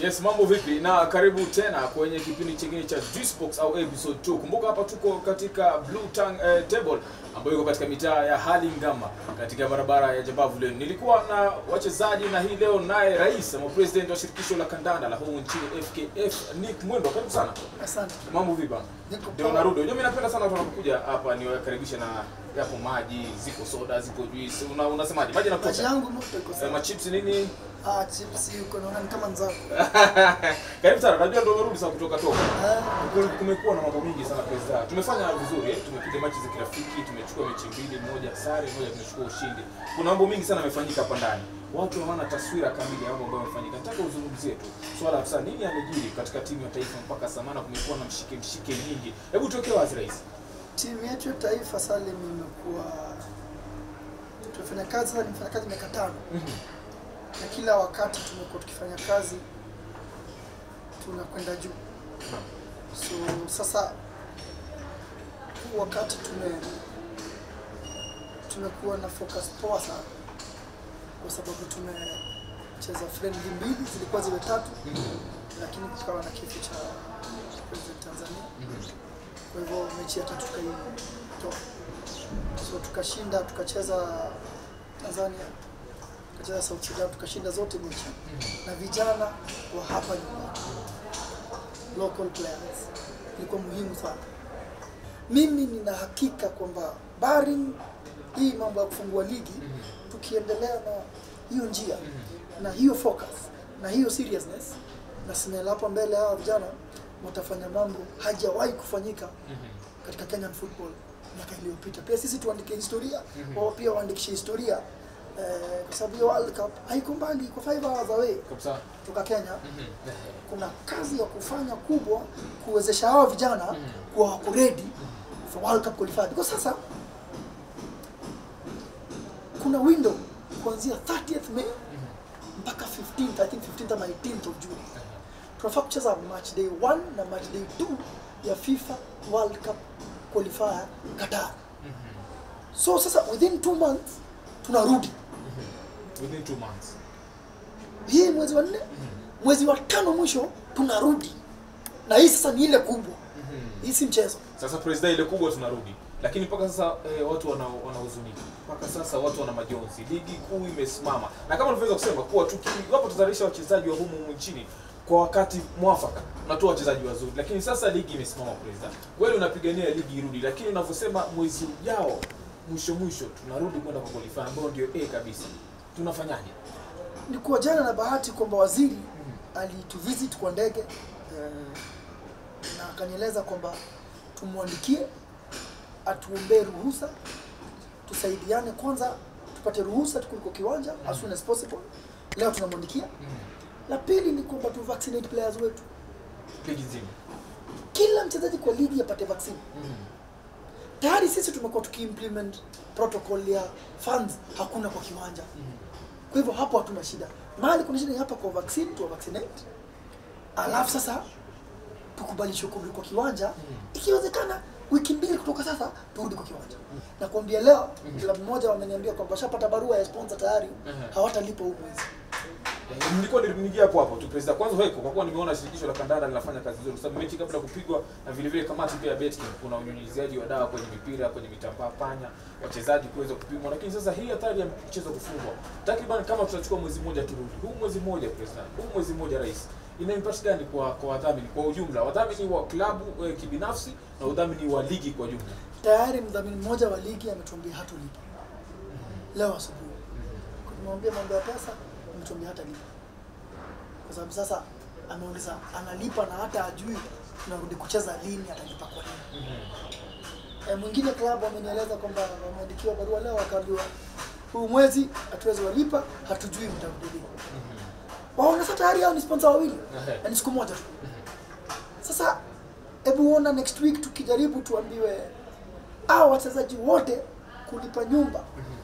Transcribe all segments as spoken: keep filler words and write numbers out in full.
Yes, mambo vipi? Na karibu tena kwenye kipindi kingine cha Juicebox au episode two. Kumbuka hapa tuko katika Blue Tongue eh, Table ambayo iko katika mitaa ya Halingama katika barabara ya Jabavu leo. Nilikuwa na wachezaji na hii leo naye rais ama president wa shirikisho la kandanda la humu nchini F K F Nick Mwendwa. Karibu sana. Asante. Mambo vipi bana? Ndio narudi. Mimi napenda sana watu wanapokuja hapa niwakaribishe na yapo maji, ziko soda, ziko juice. Una unasemaje? Maji na kocha. Maji yangu moto iko sawa. Ma chips nini? Ah, chips uko naona kama nzako. Karibu sana. Najua ndio umerudi sasa kutoka toka. Kumekuwa na mambo mingi sana pesa. Tumefanya vizuri, eh? Tumepiga mechi za kirafiki, tumechukua mechi mbili, moja sare, moja tumechukua ushindi. Kuna mambo mingi sana yamefanyika hapa ndani. Watu hawana taswira kamili ya mambo ambayo yamefanyika. Nataka uzungumzie tu swala sasa nini yamejiri katika timu ya taifa mpaka samana kumekuwa na mshike mshike nyingi. Hebu tuwekee wazi rais. Timu yetu ya taifa Salim imekuwa tunafanya kazi na tunafanya kazi miaka tano. Mhm. Na kila wakati tumekuwa tukifanya kazi tunakwenda juu. So sasa wakati tume tumekuwa na focus poa sana kwa sababu tumecheza friendly mbili zilikuwa zile tatu, lakini kukawa na kifo cha president Tanzania. Kwa hivyo mechi ya tatu tukaitoa. So tukashinda, tukacheza Tanzania, tukacheza South Sudan, tukashinda zote mechi. Na vijana wa hapa nyumbani, local players, ilikuwa muhimu sana. Mimi nina hakika kwamba barring hii mambo ya kufungua ligi, tukiendelea na hiyo njia na hiyo focus na hiyo seriousness na sinela hapa mbele hawa vijana watafanya mambo hajawahi kufanyika katika Kenyan football miaka iliyopita. Pia sisi tuandike historia, wao pia waandikishe historia eh, kwa sababu World Cup haiko mbali, kwa five hours away kutoka Kenya. Kuna kazi ya kufanya kubwa kuwezesha hao vijana kuwa wako ready for World Cup qualifier. Because sasa kuna window kuanzia thirtieth May mpaka fifteenth, I think fifteenth ama eighteenth of June. Tunafaa kucheza match day one na match day two ya FIFA World Cup qualifier Qatar. So sasa within two months tunarudi. Within two months. Hii mwezi wa nne, mwezi wa tano mwisho tunarudi. Na hii sasa ni ile kubwa. Hii si mchezo. Sasa president ile kubwa tunarudi. Lakini mpaka sasa eh, watu wana wanahuzunika. Mpaka sasa watu wana majonzi. Ligi kuu imesimama. Na kama nilivyoweza kusema kuwa tukiwapo tutazalisha wachezaji wa humu humu nchini kwa wakati mwafaka, tunatoa wachezaji wazuri. Lakini sasa ligi imesimama president. Wewe unapigania ligi irudi, lakini unavyosema mwezi ujao mwisho mwisho tunarudi kwenda kwa qualifier ambao ndio A kabisa. Tunafanyaje? Ni kwa jana na bahati kwamba waziri mm. alituvisit kwa ndege uh, na akanieleza kwamba tumwandikie atuombe ruhusa tusaidiane kwanza tupate ruhusa tukuliko kiwanja mm. as soon as possible. Leo tunamwandikia. Mm. La pili ni kwamba tu vaccinate players wetu. Ligi nzima. Kila mchezaji kwa ligi apate vaccine. Mm. Tayari sisi tumekuwa tukiimplement protocol ya funds hakuna kwa kiwanja. Mm. Kwa hivyo hapo hatuna shida. Mahali kuna shida hapa kwa vaccine tu vaccinate. Alafu sasa tukubali shughuli kwa kiwanja. Mm. Ikiwezekana wiki mbili kutoka sasa turudi kwa kiwanja. Mm. Na kuambia leo mm. kila mmoja wameniambia kwamba shapata barua ya sponsor tayari uh-huh. hawatalipa huu mwezi. Nilikuwa niliingia hapo hapo tu president kwanza heko kwa kuwa nimeona shirikisho la kandanda linafanya kazi nzuri kwa sababu mechi kabla kupigwa na vile vile kamati pia betting kuna unyunyiziaji wa dawa kwenye mipira kwenye mitambaa panya wachezaji kuweza kupimwa, lakini sasa hii hatari ya mchezo kufungwa takriban kama tutachukua mwezi mmoja turudi. Huu mwezi mmoja president, huu mwezi mmoja rais ina impact gani kwa kwa wadhamini kwa ujumla, wadhamini wa klabu e, kibinafsi na wadhamini wa ligi kwa jumla? Tayari mdhamini mmoja wa ligi ametuambia hatolipa. Mm-hmm. Leo asubuhi. Mm-hmm. Kumwambia mambo ya pesa ametuambia hatalipa. Kwa sababu sasa ameuliza analipa na hata ajui tunarudi kucheza lini, atalipa kwa nini. Mm-hmm. E, mwingine klabu amenieleza kwamba wameandikiwa barua leo akaambiwa huu mwezi hatuwezi walipa, hatujui mtarudi lini. Mm-hmm. Wao sasa tayari hao ni sponsor wawili. Na ni siku moja tu. Sasa hebu ona next week tukijaribu tuambiwe hao wachezaji wote kulipa nyumba.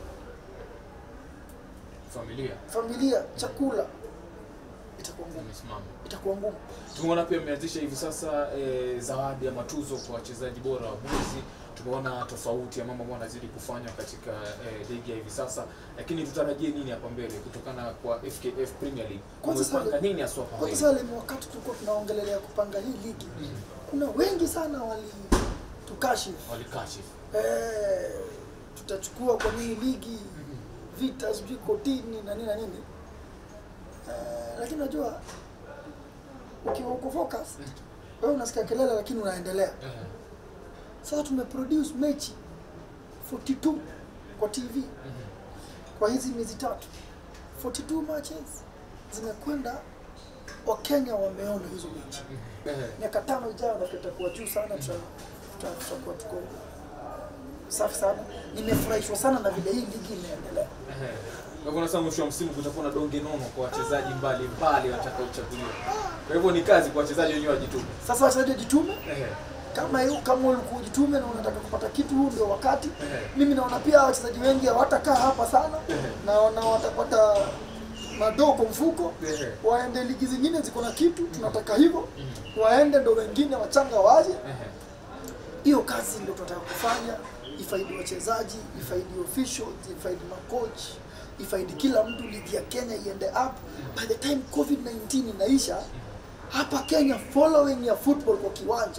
Familia. Familia, chakula. Itakuwa ngumu. Itakuwa ngumu. Tumeona pia mmeanzisha hivi sasa e, zawadi ya matuzo kwa wachezaji bora wa mwezi. Tumeona tofauti ya mambo ambayo yanazidi kufanywa katika eh, ligi ya hivi sasa, lakini tutarajie nini hapa mbele kutokana kwa F K F Premier League? Kumepanga nini haswa kwa Kwa Salim, wakati tulikuwa tunaongelea kupanga hii ligi, mm -hmm. kuna wengi sana wali tukashifu. Walikashifu. Eh, tutachukua kwa nini ligi, mm -hmm. vita sijui kotini na nini na nini. Eh, lakini unajua ukiwa uko focus, mm -hmm. wewe unasikia kelele lakini unaendelea. Mm -hmm. Sasa tumeproduce mechi arobaini na mbili kwa T V. Mm -hmm. Kwa hizi miezi tatu arobaini na mbili matches zimekwenda, wa Kenya wameona hizo mechi. Miaka tano ijayo na tutakuwa juu sana, tutakuwa tuko safi sana. Nimefurahishwa sana na vile hii ligi inaendelea. Kwa hivyo nasema mwisho wa msimu kutakuwa na donge nono kwa wachezaji mbali mbali watakaochaguliwa. Kwa hivyo ni kazi kwa wachezaji wenyewe wajitume. Sasa wachezaji wajitume. Kama hiyo kama ulikuwa ujitume na unataka kupata kitu, huu ndio wakati. Mimi naona pia wachezaji wengi hawatakaa hapa sana. Naona watapata madoko mfuko, waende ligi zingine ziko na kitu, tunataka hivyo. Waende ndo wengine wachanga waje. Hiyo kazi ndio tunataka kufanya, ifaidi wachezaji, ifaidi officials, ifaidi makoch, ifaidi kila mtu, ligi ya Kenya iende up. By the time COVID nineteen inaisha, hapa Kenya following ya football kwa kiwanja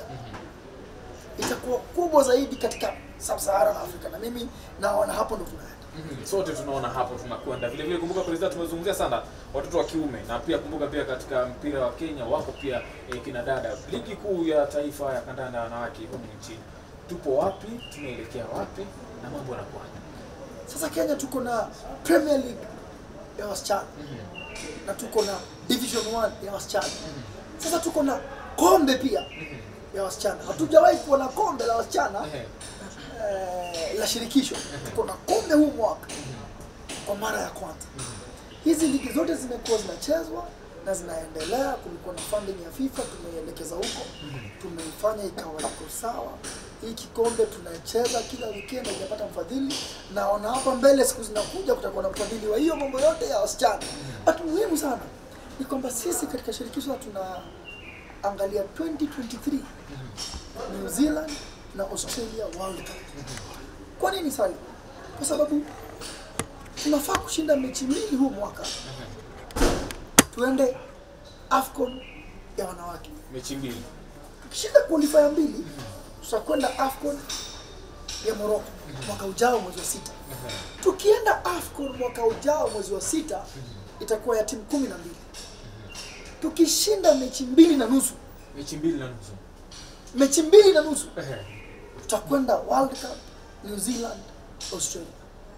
itakuwa kubwa zaidi katika Sub-Saharan Africa, na mimi naona hapo ndo tunaenda. Mm -hmm. Sote tunaona hapo tunakwenda. Vile vile kumbuka president tumezungumzia sana watoto wa kiume, na pia kumbuka pia katika mpira wa Kenya wako pia eh, kina dada. Ligi kuu ya taifa ya kandanda wanawake huko nchini. Tupo wapi? Tunaelekea wapi? Na mambo yanakuwa. Sasa Kenya tuko na Premier League ya wasichana. Mm -hmm. Na tuko na Division one ya wasichana. Mm -hmm. Sasa tuko na kombe pia. Mm -hmm. ya wasichana. Hatujawahi kuwa na kombe la wasichana. Mm -hmm. eh, la shirikisho. Mm -hmm. Tuko na kombe huu mwaka. Mm -hmm. kwa mara ya kwanza. Mm -hmm. Hizi ligi zote zimekuwa zinachezwa na zinaendelea. Kulikuwa na funding ya FIFA, tumeelekeza huko. Mm -hmm. Tumeifanya ikawa iko sawa. Hii kikombe tunacheza kila weekend, hajapata mfadhili. Naona hapa mbele siku zinakuja kutakuwa na mfadhili wa hiyo mambo yote ya wasichana. But muhimu sana ni kwamba sisi katika shirikisho tunaangalia twenty twenty-three New Zealand na Australia World Cup. Kwa nini Salim? Kwa sababu tunafaa kushinda mechi mbili huu mwaka. Tuende AFCON ya wanawake. Mechi mbili. Tukishinda qualifier mbili, tutakwenda AFCON ya Morocco mwaka ujao mwezi wa sita. Tukienda AFCON mwaka ujao mwezi wa sita, itakuwa ya timu kumi na mbili. Tukishinda mechi mbili na nusu, mechi mbili na nusu. Mechi mbili na nusu. Tutakwenda World Cup, New Zealand, Australia.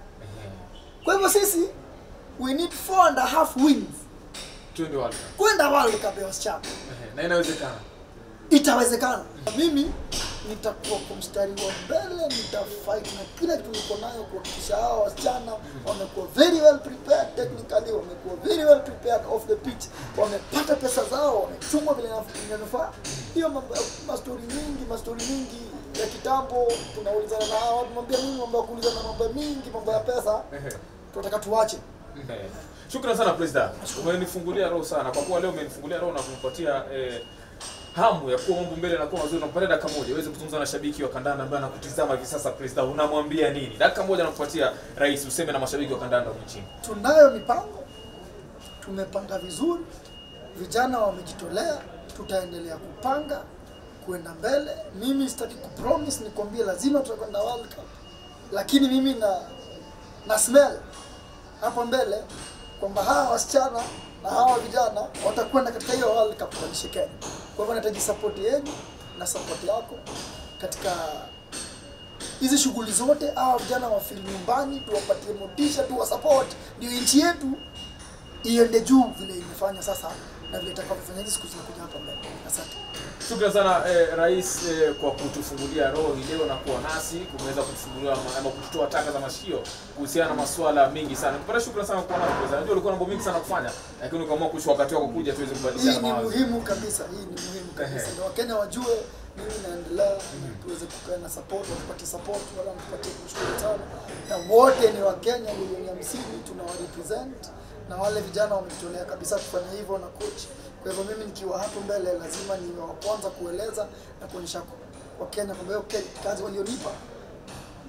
Kwa hivyo sisi we need four and a half wins. Tuende World Cup. Kwenda World Cup ya wasichana. Na inawezekana. Itawezekana. Mimi nitakuwa kwa mstari wa mbele, nitafight na kila kitu niko nayo kuhakikisha hao wasichana wamekuwa very well prepared technically, wamekuwa very well prepared off the pitch, wamepata pesa zao, wamechungwa vile inavyofaa. Hiyo mastori mingi, mastori mingi ya kitambo tunaulizana na hao, tunamwambia mimi mambo ya kuuliza na mambo mingi, mambo ya pesa. Tunataka tuache. Shukrani sana President. Umenifungulia roho sana. Kwa kuwa leo umenifungulia roho na kunipatia eh, hamu ya kuwa mambo mbele na kuwa mazuri. Nakupatia dakika moja uweze kuzungumza na shabiki wa kandanda ambaye anakutizama hivi sasa President. Unamwambia nini? Dakika moja nakupatia rais, useme na mashabiki wa kandanda huko nchini. Tunayo mipango. Tumepanga vizuri. Vijana wamejitolea, tutaendelea kupanga kuenda mbele. Mimi sitaki kupromise nikwambie lazima tutakwenda World Cup. Lakini mimi na na smell hapo mbele kwamba hawa wasichana na hawa vijana watakwenda katika hiyo World Cup kwa Kenya. Kwa hivyo nahitaji support yenu na support yako katika hizi shughuli zote. Hawa vijana wafili nyumbani, tuwapatie motisha, tuwa support, ndio nchi yetu iende juu vile imefanya sasa na vile itakavyofanya hizi siku zinakuja hapa mbele. Asante. Shukrani sana eh, rais eh, kwa kutufungulia roho leo na kuwa nasi, kumeweza kutufungulia ama kututoa taka za mashikio kuhusiana na masuala mengi sana. Nikupenda shukrani sana kwa nasi president. Unajua ulikuwa na mambo mengi sana kufanya, lakini ukaamua kuchukua wakati wako kuja tuweze kubadilishana mawazo. Hii ni muhimu kabisa, hii ni muhimu kabisa. Ndio Wakenya wajue mimi naendelea, tuweze kukaa na support, tupate support wala tupate kushukuru sana. Na wote ni Wakenya milioni hamsini tunawarepresent, na wale vijana wamejitolea kabisa kufanya hivyo na coach. Kwa hivyo mimi nikiwa hapo mbele lazima niwe wa kwanza kueleza na kuonyesha kwa Kenya kwamba okay, kazi walionipa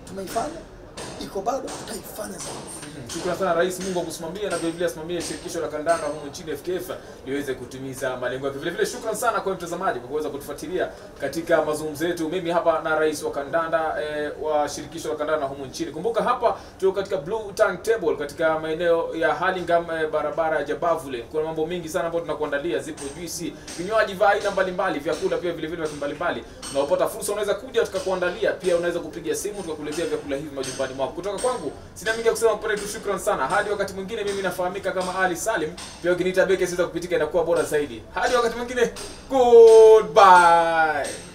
tumeifanya, iko bado, tutaifanya zaidi. Shukrani sana Rais, Mungu akusimamie na vile vile asimamie shirikisho la kandanda humu nchini F K F liweze kutimiza malengo yake. Vile vile shukrani sana kwa mtazamaji kwa kuweza kutufuatilia katika mazungumzo yetu. Mimi hapa na Rais wa kandanda eh, wa shirikisho la kandanda humu nchini. Kumbuka hapa tuko katika Blue Tank Table katika maeneo ya Hurlingham, eh, barabara ya Jabavule. Kuna mambo mengi sana ambayo tunakuandalia, zipo juisi, vinywaji vya aina mbalimbali, vyakula pia vile vile mbalimbali. Unapopata fursa unaweza kuja tukakuandalia, pia unaweza kupiga simu tukakuletea vyakula hivi majumbani mwako. Kutoka kwangu sina mengi ya kusema, mpende tu shukrani sana. Hadi wakati mwingine, mimi nafahamika kama Ali Salim. Pia ukiniita Beke siweza kupitika, inakuwa bora zaidi. Hadi wakati mwingine, goodbye.